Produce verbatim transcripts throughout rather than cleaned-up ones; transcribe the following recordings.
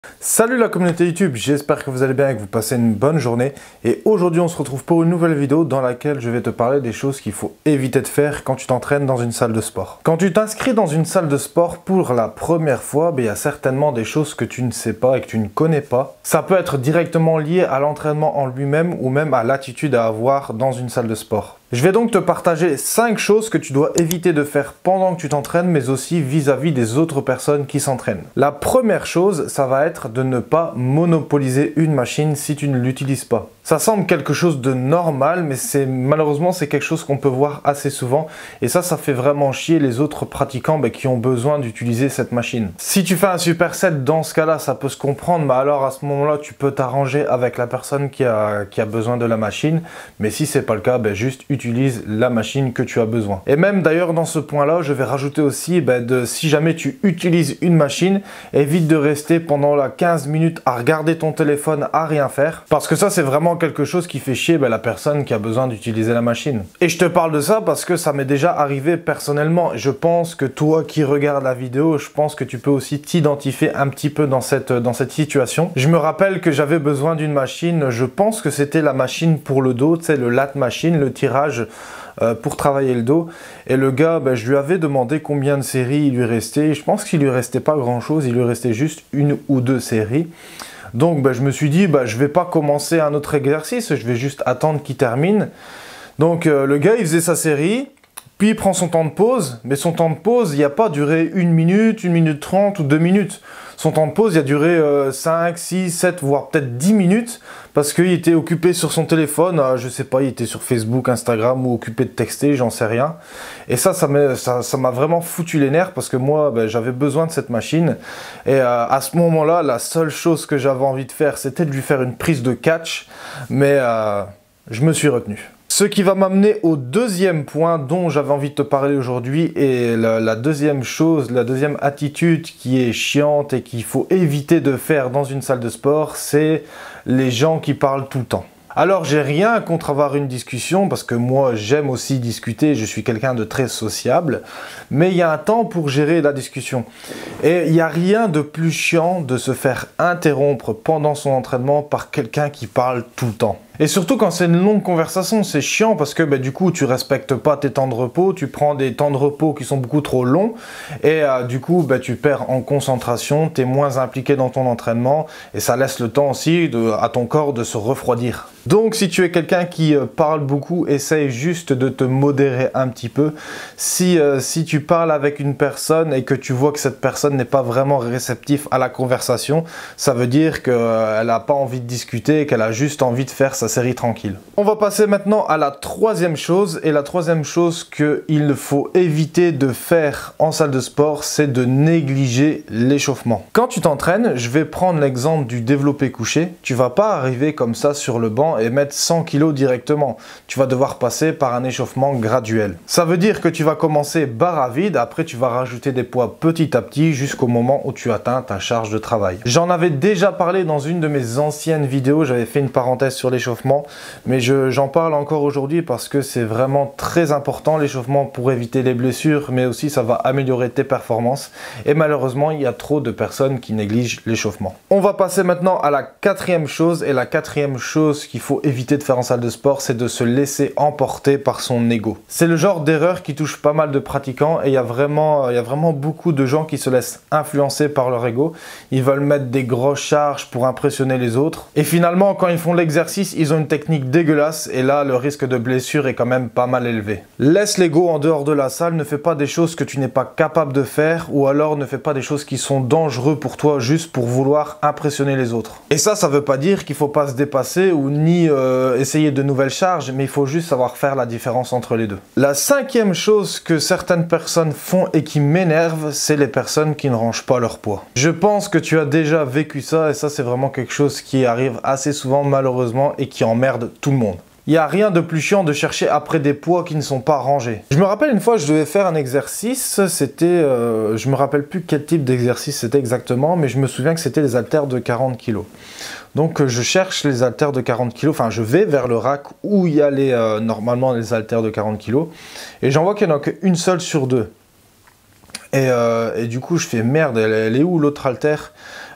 Salut la communauté YouTube, j'espère que vous allez bien et que vous passez une bonne journée. Et aujourd'hui on se retrouve pour une nouvelle vidéo dans laquelle je vais te parler des choses qu'il faut éviter de faire quand tu t'entraînes dans une salle de sport. Quand tu t'inscris dans une salle de sport pour la première fois, ben, il y a certainement des choses que tu ne sais pas et que tu ne connais pas. Ça peut être directement lié à l'entraînement en lui-même ou même à l'attitude à avoir dans une salle de sport. Je vais donc te partager cinq choses que tu dois éviter de faire pendant que tu t'entraînes, mais aussi vis-à-vis des autres personnes qui s'entraînent. La première chose, ça va être de ne pas monopoliser une machine si tu ne l'utilises pas. Ça semble quelque chose de normal, mais c'est malheureusement c'est quelque chose qu'on peut voir assez souvent. Et ça, ça fait vraiment chier les autres pratiquants bah, qui ont besoin d'utiliser cette machine. Si tu fais un superset, dans ce cas-là, ça peut se comprendre, mais alors à ce moment-là, tu peux t'arranger avec la personne qui a, qui a besoin de la machine. Mais si c'est pas le cas, bah, juste utilise la machine que tu as besoin. Et même d'ailleurs dans ce point-là, je vais rajouter aussi bah, de si jamais tu utilises une machine, évite de rester pendant la quinze minutes à regarder ton téléphone, à rien faire, parce que ça c'est vraiment quelque chose qui fait chier bah, la personne qui a besoin d'utiliser la machine. Et je te parle de ça parce que ça m'est déjà arrivé personnellement. Je pense que toi qui regardes la vidéo, je pense que tu peux aussi t'identifier un petit peu dans cette, dans cette situation. Je me rappelle que j'avais besoin d'une machine, je pense que c'était la machine pour le dos, tu sais, le lat machine, le tirage euh, pour travailler le dos. Et le gars, bah, je lui avais demandé combien de séries il lui restait. Je pense qu'il lui restait pas grand chose, il lui restait juste une ou deux séries. Donc bah, je me suis dit, bah, je ne vais pas commencer un autre exercice, je vais juste attendre qu'il termine. Donc euh, le gars, il faisait sa série, puis il prend son temps de pause, mais son temps de pause, il n'a pas duré une minute, une minute trente ou deux minutes. Son temps de pause, il a duré euh, cinq, six, sept, voire peut-être dix minutes, parce qu'il était occupé sur son téléphone, euh, je sais pas, il était sur Facebook, Instagram, ou occupé de texter, j'en sais rien. Et ça, ça m'a ça, ça m'a vraiment foutu les nerfs, parce que moi, ben, j'avais besoin de cette machine. Et euh, à ce moment-là, la seule chose que j'avais envie de faire, c'était de lui faire une prise de catch, mais euh, je me suis retenu. Ce qui va m'amener au deuxième point dont j'avais envie de te parler aujourd'hui, et la, la deuxième chose, la deuxième attitude qui est chiante et qu'il faut éviter de faire dans une salle de sport, c'est les gens qui parlent tout le temps. Alors j'ai rien contre avoir une discussion parce que moi j'aime aussi discuter, je suis quelqu'un de très sociable, mais il y a un temps pour gérer la discussion. Et il n'y a rien de plus chiant de se faire interrompre pendant son entraînement par quelqu'un qui parle tout le temps. Et surtout quand c'est une longue conversation, c'est chiant parce que bah, du coup tu respectes pas tes temps de repos, tu prends des temps de repos qui sont beaucoup trop longs et euh, du coup bah, tu perds en concentration, tu es moins impliqué dans ton entraînement et ça laisse le temps aussi de, à ton corps de se refroidir. Donc si tu es quelqu'un qui euh, parle beaucoup, essaye juste de te modérer un petit peu. Si, euh, si tu parles avec une personne et que tu vois que cette personne n'est pas vraiment réceptive à la conversation, ça veut dire qu'elle euh, n'a pas envie de discuter et qu'elle a juste envie de faire sa série tranquille. On va passer maintenant à la troisième chose, et la troisième chose qu'il faut éviter de faire en salle de sport, c'est de négliger l'échauffement. Quand tu t'entraînes, je vais prendre l'exemple du développé couché, tu vas pas arriver comme ça sur le banc et mettre cent kilos directement. Tu vas devoir passer par un échauffement graduel. Ça veut dire que tu vas commencer barre à vide, après tu vas rajouter des poids petit à petit jusqu'au moment où tu atteins ta charge de travail. J'en avais déjà parlé dans une de mes anciennes vidéos, j'avais fait une parenthèse sur l'échauffement, mais j'en parle encore aujourd'hui parce que c'est vraiment très important l'échauffement pour éviter les blessures, mais aussi ça va améliorer tes performances. Et malheureusement, il y a trop de personnes qui négligent l'échauffement. On va passer maintenant à la quatrième chose, et la quatrième chose qu'il faut éviter de faire en salle de sport, c'est de se laisser emporter par son ego. C'est le genre d'erreur qui touche pas mal de pratiquants et il y a vraiment, il y a vraiment beaucoup de gens qui se laissent influencer par leur ego. Ils veulent mettre des grosses charges pour impressionner les autres et finalement quand ils font l'exercice, ils ont une technique dégueulasse et là le risque de blessure est quand même pas mal élevé. Laisse l'ego en dehors de la salle, ne fais pas des choses que tu n'es pas capable de faire ou alors ne fais pas des choses qui sont dangereuses pour toi juste pour vouloir impressionner les autres. Et ça, ça veut pas dire qu'il faut pas se dépasser ou ni euh, essayer de nouvelles charges, mais il faut juste savoir faire la différence entre les deux. La cinquième chose que certaines personnes font et qui m'énerve, c'est les personnes qui ne rangent pas leur poids. Je pense que tu as déjà vécu ça et ça c'est vraiment quelque chose qui arrive assez souvent malheureusement et qui emmerde tout le monde. Il n'y a rien de plus chiant de chercher après des poids qui ne sont pas rangés. Je me rappelle une fois, je devais faire un exercice, c'était, euh, je me rappelle plus quel type d'exercice c'était exactement, mais je me souviens que c'était les haltères de quarante kilos. Donc je cherche les haltères de quarante kilos, enfin je vais vers le rack où il y a les, euh, normalement les haltères de quarante kilos, et j'en vois qu'il n'y en a qu'une seule sur deux. Et, euh, et du coup je fais merde, elle, elle est où l'autre haltère?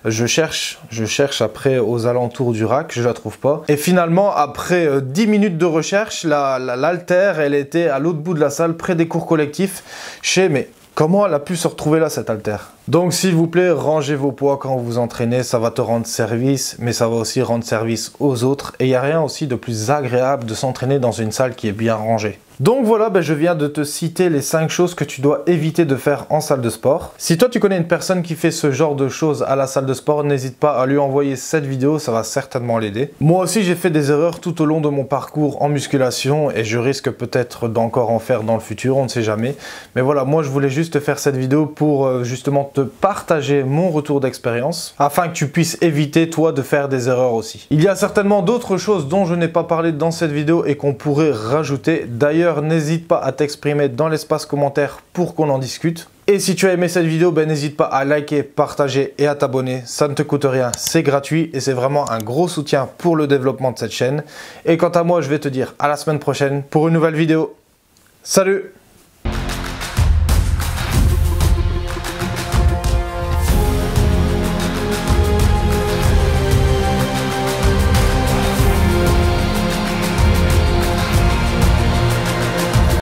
Je cherche, je cherche après aux alentours du rack, je la trouve pas. Et finalement, après euh, dix minutes de recherche, la, la, l'haltère, elle était à l'autre bout de la salle, près des cours collectifs. Je sais, mais comment elle a pu se retrouver là, cette haltère? Donc s'il vous plaît, rangez vos poids quand vous vous entraînez, ça va te rendre service, mais ça va aussi rendre service aux autres. Et il n'y a rien aussi de plus agréable de s'entraîner dans une salle qui est bien rangée. Donc voilà, ben je viens de te citer les cinq choses que tu dois éviter de faire en salle de sport. Si toi tu connais une personne qui fait ce genre de choses à la salle de sport, n'hésite pas à lui envoyer cette vidéo, ça va certainement l'aider. Moi aussi j'ai fait des erreurs tout au long de mon parcours en musculation et je risque peut-être d'encore en faire dans le futur, on ne sait jamais. Mais voilà, moi je voulais juste faire cette vidéo pour euh, justement te partager mon retour d'expérience afin que tu puisses éviter toi de faire des erreurs aussi. Il y a certainement d'autres choses dont je n'ai pas parlé dans cette vidéo et qu'on pourrait rajouter. D'ailleurs, n'hésite pas à t'exprimer dans l'espace commentaire pour qu'on en discute. Et si tu as aimé cette vidéo, ben n'hésite pas à liker, partager et à t'abonner. Ça ne te coûte rien, c'est gratuit et c'est vraiment un gros soutien pour le développement de cette chaîne. Et quant à moi, je vais te dire à la semaine prochaine pour une nouvelle vidéo. Salut!